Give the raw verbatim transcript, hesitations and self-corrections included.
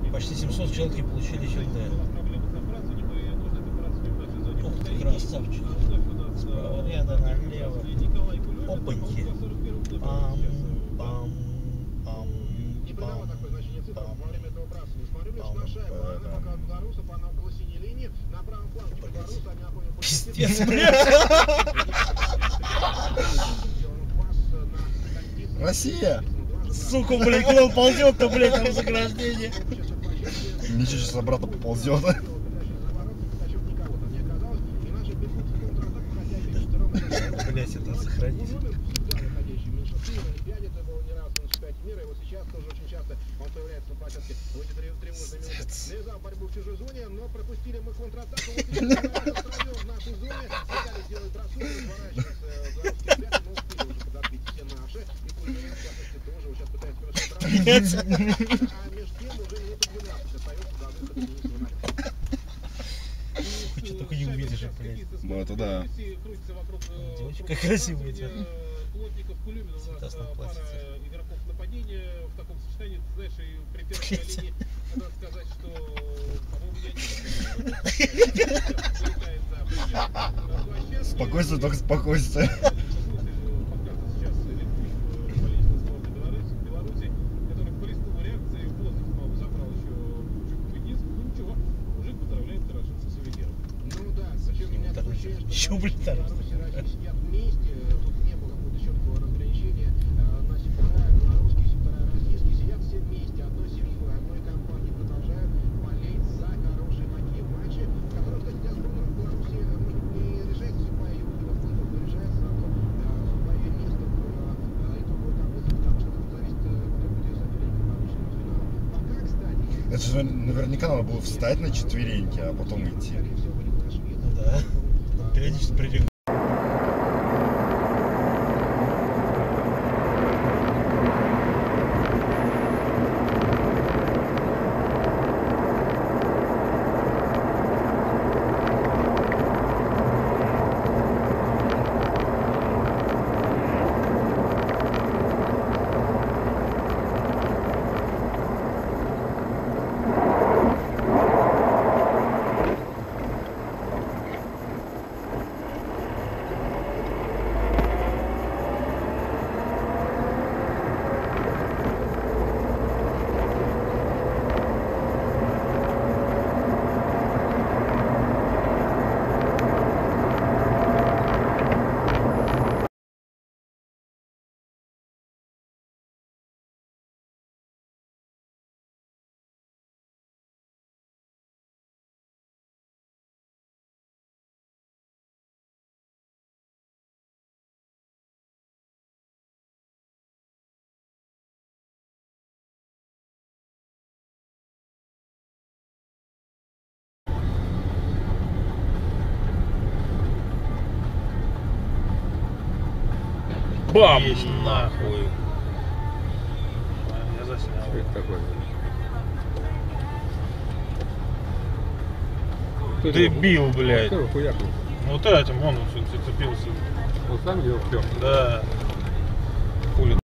Почти семьсот человек получили ЧЛТ. Ух ты, красавчик. Справа ряда налево. Опаньки. Пам, пам, пам, пам, пам. Пиздец, блядь. Россия! Сука, блядь, куда он ползет-то, блядь, там заграждение. Ничего, сейчас обратно поползет. Блять, это сохранить. Что только не увидишь, блядь. Ну это да. Девочка красивая идет. Цветастом платьице. Игроков нападения в таком сочетании, ты знаешь, и при первой линии надо сказать, что, по-моему, я не Спокойствие, только спокойствие. Еще, блин, там. Это же наверняка надо было встать на четвереньки, а потом идти. Да. Периодически придем. Бам! Есть, нахуй. Я заснял. Что это такое? Дебил, блядь. Кто его хуякнул? Вот этим, он зацепился. Он сам делал все? Да. Хули.